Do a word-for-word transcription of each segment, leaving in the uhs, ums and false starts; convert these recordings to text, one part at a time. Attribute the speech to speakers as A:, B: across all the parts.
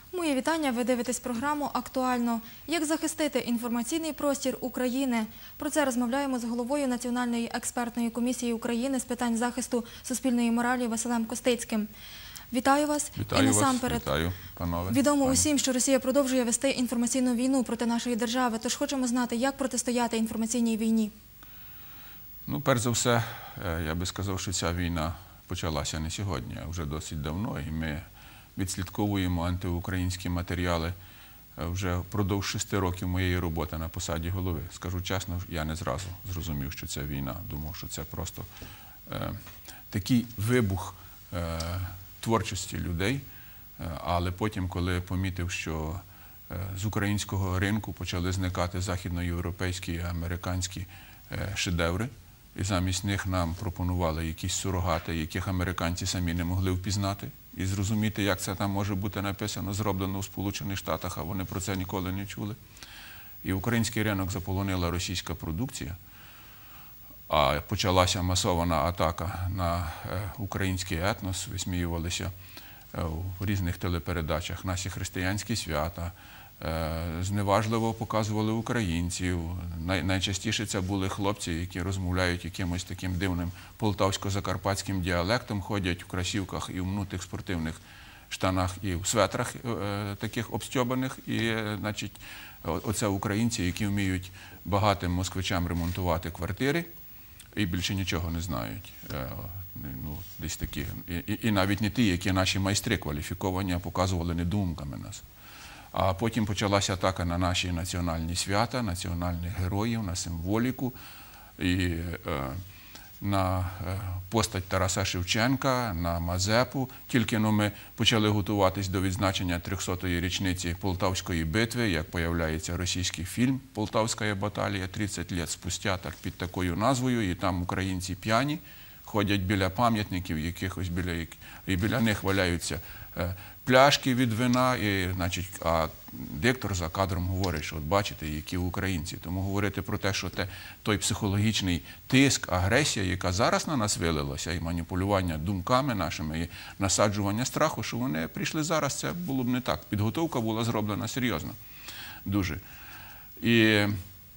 A: Моє вітання. Ви дивитесь програму «Актуально». Як захистити інформаційний простір України? Про це розмовляємо з головою Національної експертної комісії України з питань захисту суспільної моралі Василем Костицьким. Вітаю вас.
B: Вітаю
A: І
B: вас,
A: насамперед,
B: вітаю, панове.
A: Відомо
B: пані.
A: усім, що Росія продовжує вести інформаційну війну проти нашої держави. Тож хочемо знати, як протистояти інформаційній війні.
B: Ну, перш за все, я би сказав, що ця війна почалася не сьогодні, а вже досить давно. І ми відслідковуємо антиукраїнські матеріали вже впродовж шести років моєї роботи на посаді голови. Скажу чесно, я не зразу зрозумів, що це війна. Думав, що це просто е, такий вибух е, творчості людей. Але потім, коли помітив, що з українського ринку почали зникати західноєвропейські і американські шедеври, і замість них нам пропонували якісь сурогати, яких американці самі не могли впізнати, і зрозуміти, як це там може бути написано, зроблено в Сполучених Штатах, а вони про це ніколи не чули. І український ринок заполонила російська продукція, а почалася масована атака на український етнос, висміювалися в різних телепередачах наші християнські свята, зневажливо показували українців. Найчастіше це були хлопці, які розмовляють якимось таким дивним полтавсько-закарпатським діалектом, ходять в кросівках і в мнутих спортивних штанах і в светрах таких обстьобаних. І, значить, оце українці, які вміють багатим москвичам ремонтувати квартири і більше нічого не знають. Ну, десь такі. І, і навіть не ті, які наші майстри кваліфіковані, а показували недумками нас. А потім почалася атака на наші національні свята, національних героїв, на символіку, і е, на е, постать Тараса Шевченка, на Мазепу. Тільки ну, ми почали готуватись до відзначення трьохсотої річниці Полтавської битви, як появляється російський фільм «Полтавська баталія», тридцять років спустя, так під такою назвою, і там українці п'яні ходять біля пам'ятників якихось, біля, і біля них валяються е, пляшки від вина, і, значить, а диктор за кадром говорить, що от бачите, які українці. Тому говорити про те, що те, той психологічний тиск, агресія, яка зараз на нас вилилася, і маніпулювання думками нашими, і насаджування страху, що вони прийшли зараз, це було б не так. Підготовка була зроблена серйозно. Дуже. І е,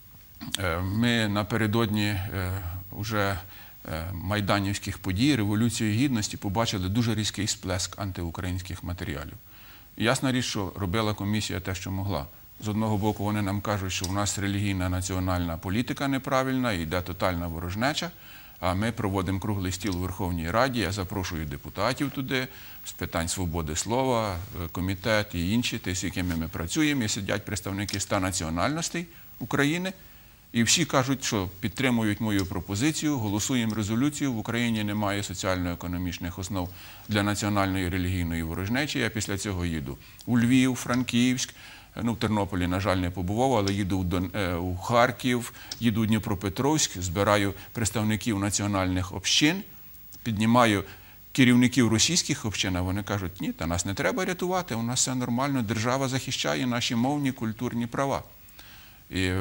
B: ми напередодні е, вже майданівських подій, Революції Гідності побачили дуже різкий сплеск антиукраїнських матеріалів. І ясна річ, що робила комісія те, що могла. З одного боку, вони нам кажуть, що в нас релігійна національна політика неправильна, йде тотальна ворожнеча, а ми проводимо круглий стіл у Верховній Раді, я запрошую депутатів туди, з питань свободи слова, комітет і інші, ті, з якими ми працюємо, і сидять представники ста національностей України. І всі кажуть, що підтримують мою пропозицію, голосуємо резолюцію, в Україні немає соціально-економічних основ для національної релігійної ворожнечі. Я після цього їду у Львів, Франківськ, ну в Тернополі, на жаль, не побував, але їду в, Дон... у Харків, їду в Дніпропетровськ, збираю представників національних общин, піднімаю керівників російських общин, а вони кажуть, ні, та нас не треба рятувати, у нас все нормально, держава захищає наші мовні, культурні права. І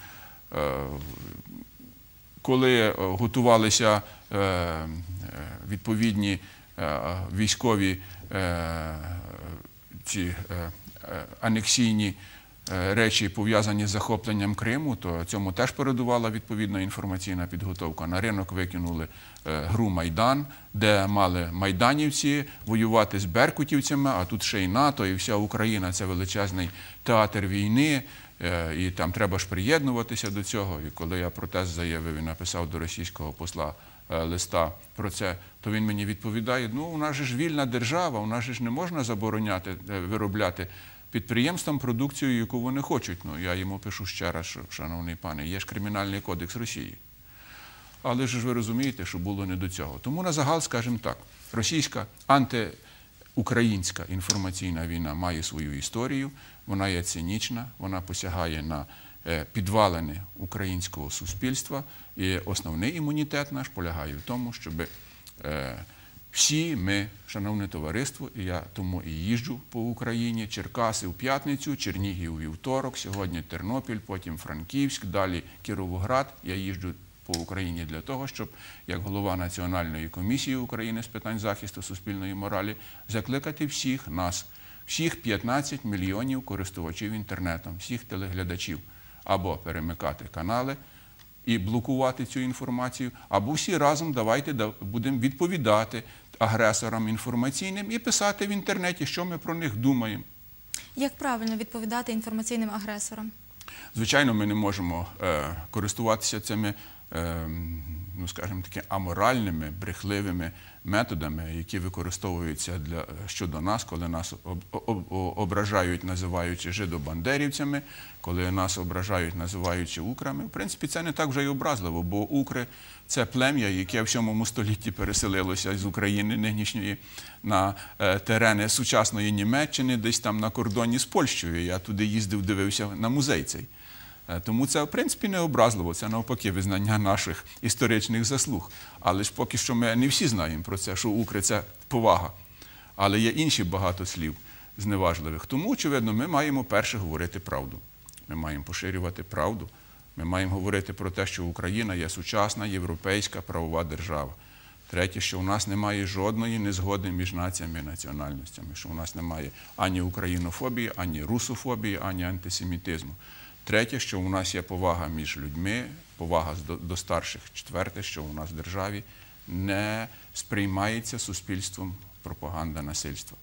B: коли готувалися відповідні військові ці анексійні речі, пов'язані з захопленням Криму, то цьому теж передувала відповідна інформаційна підготовка. На ринок викинули гру «Майдан», де мали майданівці воювати з беркутівцями, а тут ще й НАТО, і вся Україна – це величезний театр війни. І там треба ж приєднуватися до цього. І коли я протест заявив і написав до російського посла листа про це, то він мені відповідає, ну, у нас же ж вільна держава, у нас же ж не можна забороняти, виробляти підприємствам продукцію, яку вони хочуть. Ну, я йому пишу ще раз, що, шановний пане, є ж Кримінальний кодекс Росії. Але ж ви розумієте, що було не до цього. Тому на загал, скажімо так, російська антиукраїнська інформаційна війна має свою історію, вона є цинічна, вона посягає на підвалини українського суспільства, і основний імунітет наш полягає в тому, щоб всі ми, шановне товариство, і я тому і їжджу по Україні, Черкаси в п'ятницю, Чернігів у вівторок, сьогодні Тернопіль, потім Франківськ, далі Кіровоград, я їжджу по Україні для того, щоб, як голова Національної комісії України з питань захисту суспільної моралі, закликати всіх нас, всіх п'ятнадцять мільйонів користувачів інтернетом, всіх телеглядачів, або перемикати канали і блокувати цю інформацію, або всі разом давайте будемо відповідати агресорам інформаційним і писати в інтернеті, що ми про них думаємо.
A: Як правильно відповідати інформаційним агресорам?
B: Звичайно, ми не можемо е, користуватися цими, е, ну, скажімо таки, аморальними, брехливими методами, які використовуються для, щодо нас, коли нас об, об, ображають, називаючи жидобандерівцями, коли нас ображають, називаючи украми. В принципі, це не так вже й образливо, бо укри – це плем'я, яке в сьомому столітті переселилося з України нинішньої на е, терени сучасної Німеччини, десь там на кордоні з Польщею. Я туди їздив, дивився на музей цей. Тому це, в принципі, не образливо, це навпаки визнання наших історичних заслуг. Але ж поки що ми не всі знаємо про це, що укри – це повага. Але є інші багато слів зневажливих. Тому, очевидно, ми маємо перше говорити правду. Ми маємо поширювати правду. Ми маємо говорити про те, що Україна є сучасна європейська правова держава. Третє, що у нас немає жодної незгоди між націями і національностями, що у нас немає ані українофобії, ані русофобії, ані антисемітизму. Третє, що у нас є повага між людьми, повага до старших. Четверте, що у нас в державі не сприймається суспільством пропаганда насильства.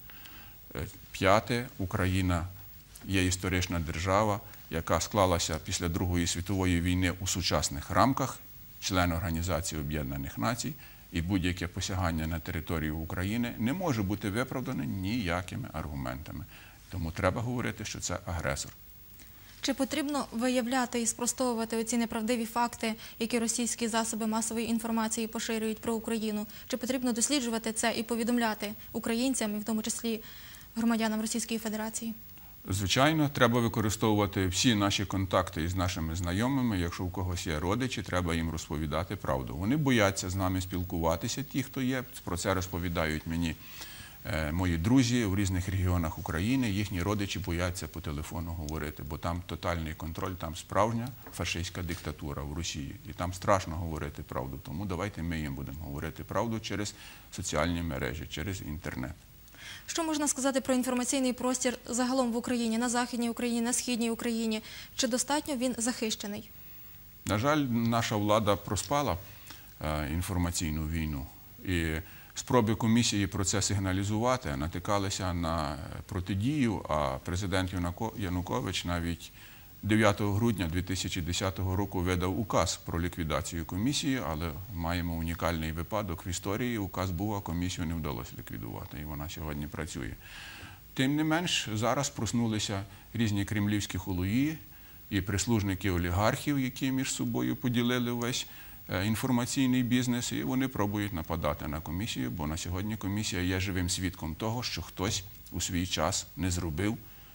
B: П'яте, Україна є історична держава, яка склалася після Другої світової війни у сучасних рамках, член Організації Об'єднаних Націй, і будь-яке посягання на територію України не може бути виправдане ніякими аргументами. Тому треба говорити, що це агресор.
A: Чи потрібно виявляти і спростовувати оці неправдиві факти, які російські засоби масової інформації поширюють про Україну? Чи потрібно досліджувати це і повідомляти українцям, і в тому числі громадянам Російської Федерації?
B: Звичайно, треба використовувати всі наші контакти із нашими знайомими. Якщо у когось є родичі, треба їм розповідати правду. Вони бояться з нами спілкуватися, ті, хто є. Про це розповідають мені мої друзі в різних регіонах України. Їхні родичі бояться по телефону говорити, бо там тотальний контроль, там справжня фашистська диктатура в Росії. І там страшно говорити правду. Тому давайте ми їм будемо говорити правду через соціальні мережі, через інтернет.
A: Що можна сказати про інформаційний простір загалом в Україні, на Західній Україні, на Східній Україні? Чи достатньо він захищений?
B: На жаль, наша влада проспала інформаційну війну. І спроби комісії про це сигналізувати натикалися на протидію, а президент Янукович навіть дев'ятого грудня дві тисячі десятого року видав указ про ліквідацію комісії, але маємо унікальний випадок в історії. Указ був, а комісію не вдалося ліквідувати, і вона сьогодні працює. Тим не менш, зараз проснулися різні кремлівські хулуї і прислужники олігархів, які між собою поділили весь інформаційний бізнес, і вони пробують нападати на комісію, бо на сьогодні комісія є живим свідком того, що хтось у свій час не зробив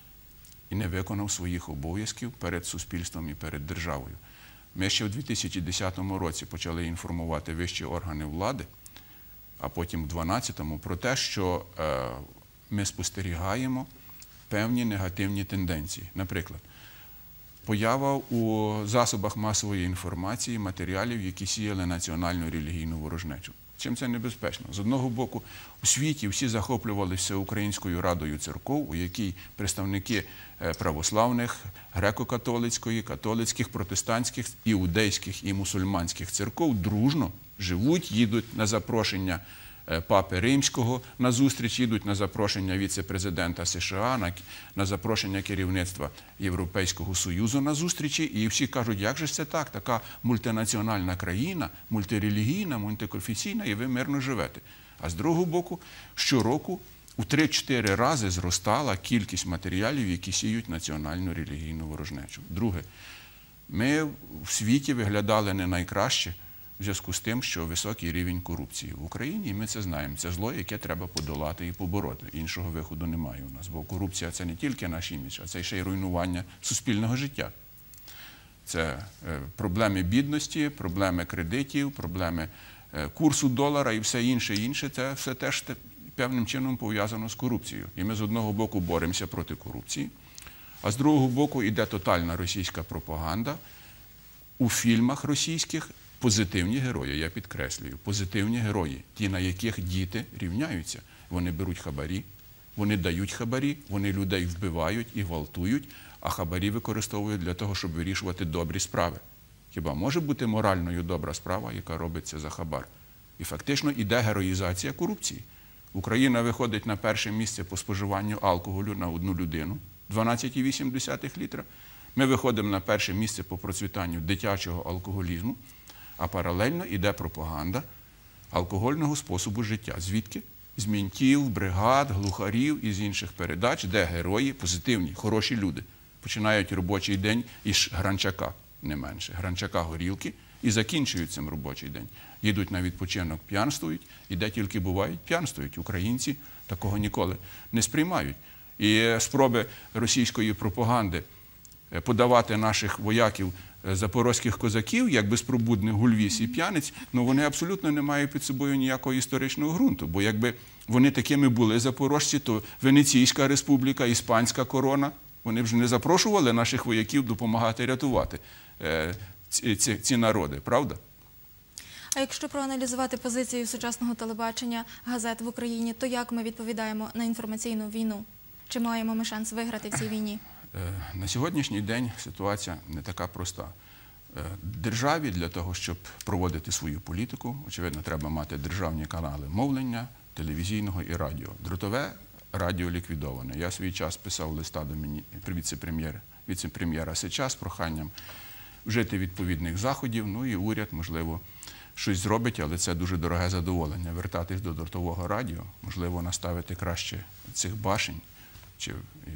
B: і не виконав своїх обов'язків перед суспільством і перед державою. Ми ще в дві тисячі десятому році почали інформувати вищі органи влади, а потім в дві тисячі дванадцятому про те, що е, ми спостерігаємо певні негативні тенденції. Наприклад, поява у засобах масової інформації матеріалів, які сіяли національну релігійну ворожнечу. Чим це небезпечно? З одного боку, у світі всі захоплювалися Українською радою церков, у якій представники православних, греко-католицької, католицьких, протестантських, іудейських і мусульманських церков дружно живуть, їдуть на запрошення Папи Римського на зустріч, їдуть на запрошення віце-президента США, на, на запрошення керівництва Європейського Союзу на зустрічі. І всі кажуть, як же це так, така мультинаціональна країна, мультирелігійна, мультиконфесійна, і ви мирно живете. А з другого боку, щороку у три-чотири рази зростала кількість матеріалів, які сіють національну релігійну ворожнечу. Друге, ми в світі виглядали не найкраще, в зв'язку з тим, що високий рівень корупції в Україні, і ми це знаємо. Це зло, яке треба подолати і побороти. Іншого виходу немає у нас, бо корупція – це не тільки наш імідж, а це ще й руйнування суспільного життя. Це проблеми бідності, проблеми кредитів, проблеми курсу долара і все інше, інше. Це все теж певним чином пов'язано з корупцією. І ми з одного боку боремося проти корупції, а з другого боку йде тотальна російська пропаганда у фільмах російських. Позитивні герої, я підкреслюю, позитивні герої, ті, на яких діти рівняються. Вони беруть хабарі, Вони дають хабарі, вони людей вбивають і гвалтують, а хабарі використовують для того, щоб вирішувати добрі справи. Хіба може бути моральною добра справа, яка робиться за хабар? І фактично іде героїзація корупції. Україна виходить на перше місце по споживанню алкоголю на одну людину – дванадцять цілих вісім десятих літра. Ми виходимо на перше місце по процвітанню дитячого алкоголізму, а паралельно йде пропаганда алкогольного способу життя. Звідки? З мінтів, бригад, глухарів і з інших передач, де герої, позитивні, хороші люди починають робочий день із гранчака, не менше, гранчака горілки, і закінчують цим робочий день. Їдуть на відпочинок, п'янствують, і де тільки бувають, п'янствують. Українці такого ніколи не сприймають. І спроби російської пропаганди подавати наших вояків, запорозьких козаків, як безпробудних гульвіс і п'яниць, ну вони абсолютно не мають під собою ніякого історичного ґрунту. Бо якби вони такими були, запорожці, то Венеційська республіка, Іспанська корона, вони б ж не запрошували наших вояків допомагати рятувати е, ці, ці, ці народи, правда?
A: А якщо проаналізувати позицію сучасного телебачення, газет в Україні, то як ми відповідаємо на інформаційну війну? Чи маємо ми шанс виграти в цій війні?
B: На сьогоднішній день ситуація не така проста. Державі для того, щоб проводити свою політику, очевидно, треба мати державні канали мовлення, телевізійного і радіо. Дротове радіо ліквідоване. Я свій час писав листа до віце-прем'єра, віце-прем'єра Сича з проханням вжити відповідних заходів, ну і уряд, можливо, щось зробить, але це дуже дороге задоволення. Вертатись до дротового радіо, можливо, наставити краще цих башень, чи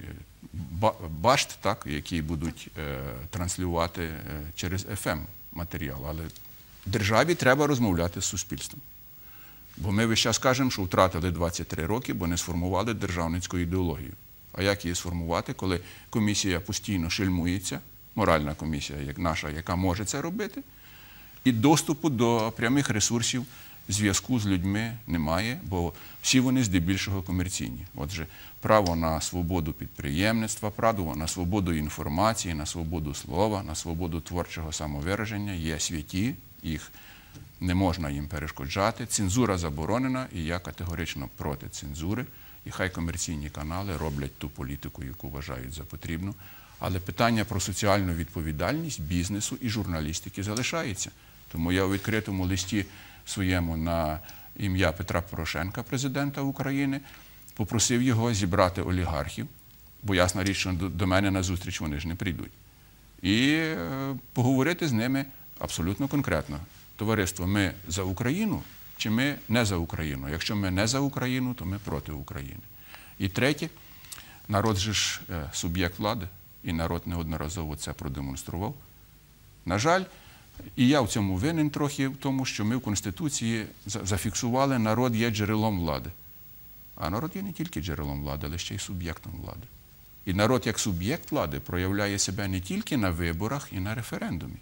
B: башт, так, які будуть е, транслювати е, через еф ем матеріал. Але державі треба розмовляти з суспільством. Бо ми весь час кажемо, що втратили двадцять три роки, бо не сформували державницьку ідеологію. А як її сформувати, коли комісія постійно шельмується, моральна комісія, як наша, яка може це робити, і доступу до прямих ресурсів зв'язку з людьми немає, бо всі вони здебільшого комерційні. Отже, право на свободу підприємництва, право на свободу інформації, на свободу слова, на свободу творчого самовираження є святі, їх не можна їм перешкоджати. Цензура заборонена, і я категорично проти цензури. І хай комерційні канали роблять ту політику, яку вважають за потрібну. Але питання про соціальну відповідальність бізнесу і журналістики залишається. Тому я у відкритому листі своєму на ім'я Петра Порошенка, президента України, попросив його зібрати олігархів, бо ясна річ, що до мене на зустріч вони ж не прийдуть, і поговорити з ними абсолютно конкретно. Товариство, ми за Україну чи ми не за Україну? Якщо ми не за Україну, то ми проти України. І третє, народ же ж суб'єкт влади, і народ неодноразово це продемонстрував. На жаль, і я в цьому винен трохи в тому, що ми в Конституції зафіксували, народ є джерелом влади. А народ є не тільки джерелом влади, але ще й суб'єктом влади. І народ як суб'єкт влади проявляє себе не тільки на виборах і на референдумі.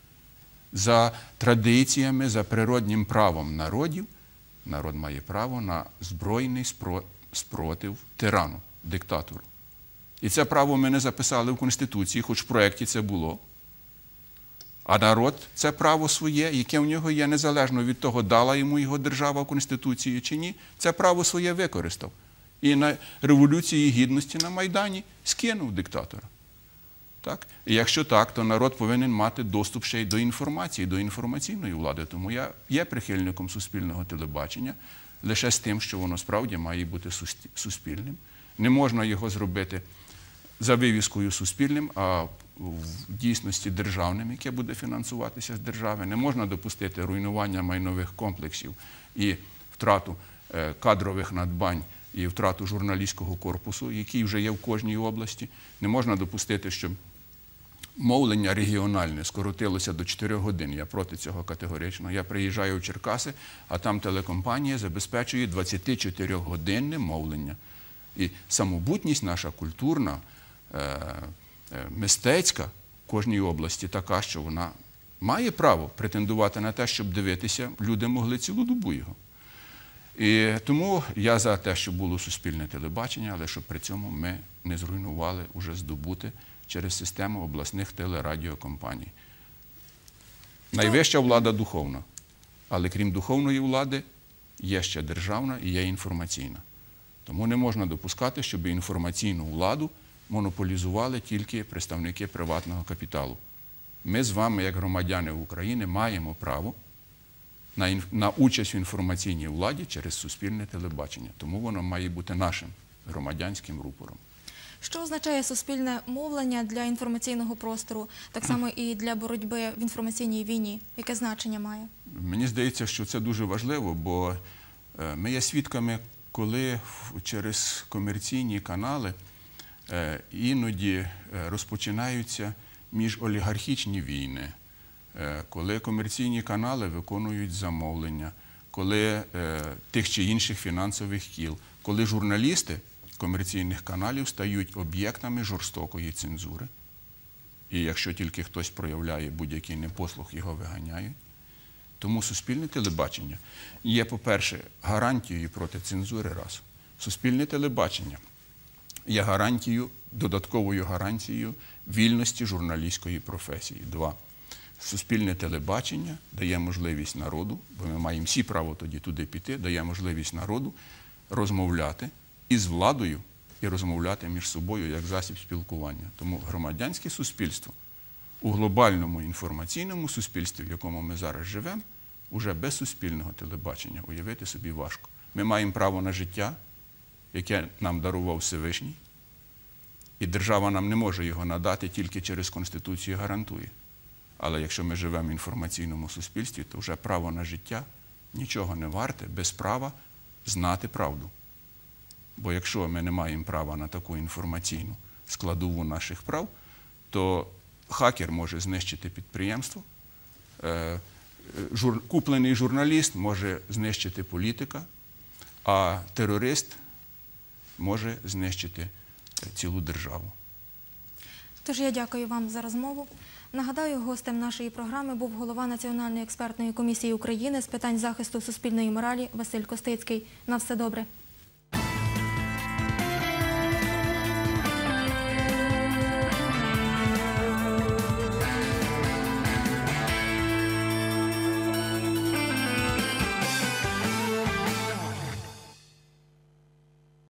B: За традиціями, за природнім правом народів, народ має право на збройний спротив тирану, диктатору. І це право ми не записали в Конституції, хоч в проєкті це було. А народ це право своє, яке в нього є, незалежно від того, дала йому його держава в Конституції чи ні, це право своє використав. І на Революції Гідності на Майдані скинув диктатора. Так? І якщо так, то народ повинен мати доступ ще й до інформації, до інформаційної влади. Тому я є прихильником суспільного телебачення, лише з тим, що воно справді має бути суспільним. Не можна його зробити за вивіскою суспільним, а в дійсності державним, яке буде фінансуватися з держави. Не можна допустити руйнування майнових комплексів і втрату кадрових надбань, і втрату журналістського корпусу, який вже є в кожній області. Не можна допустити, щоб мовлення регіональне скоротилося до чотирьох годин. Я проти цього категорично. Я приїжджаю в Черкаси, а там телекомпанія забезпечує двадцятичотирьохгодинне мовлення. І самобутність наша культурна, мистецька в кожній області така, що вона має право претендувати на те, щоб дивитися, люди могли цілу добу його. І тому я за те, щоб було суспільне телебачення, але щоб при цьому ми не зруйнували уже здобути через систему обласних телерадіокомпаній. Найвища влада духовна, але крім духовної влади є ще державна і є інформаційна. Тому не можна допускати, щоб інформаційну владу монополізували тільки представники приватного капіталу. Ми з вами, як громадяни України, маємо право на, інф... на участь в інформаційній владі через суспільне телебачення. Тому воно має бути нашим громадянським рупором.
A: Що означає суспільне мовлення для інформаційного простору, так само і для боротьби в інформаційній війні? Яке значення має?
B: Мені здається, що це дуже важливо, бо ми є свідками, коли через комерційні канали іноді розпочинаються міжолігархічні війни, коли комерційні канали виконують замовлення, коли тих чи інших фінансових кіл, коли журналісти комерційних каналів стають об'єктами жорстокої цензури. І якщо тільки хтось проявляє будь-який непослух, його виганяють. Тому суспільне телебачення є, по-перше, гарантією проти цензури раз. Суспільне телебачення є гарантією, додатковою гарантією вільності журналістської професії. Два. Суспільне телебачення дає можливість народу, бо ми маємо всі право тоді туди піти, дає можливість народу розмовляти із владою і розмовляти між собою як засіб спілкування. Тому громадянське суспільство у глобальному інформаційному суспільстві, в якому ми зараз живемо, уже без суспільного телебачення уявити собі важко. Ми маємо право на життя, яке нам дарував Всевишній, і держава нам не може його надати, тільки через Конституцію гарантує. Але якщо ми живемо в інформаційному суспільстві, то вже право на життя нічого не варте без права знати правду. Бо якщо ми не маємо права на таку інформаційну складову наших прав, то хакер може знищити підприємство, жур... куплений журналіст може знищити політика, а терорист може знищити цілу державу.
A: Тож я дякую вам за розмову. Нагадаю, гостем нашої програми був голова Національної експертної комісії України з питань захисту суспільної моралі Василь Костицький. На все добре.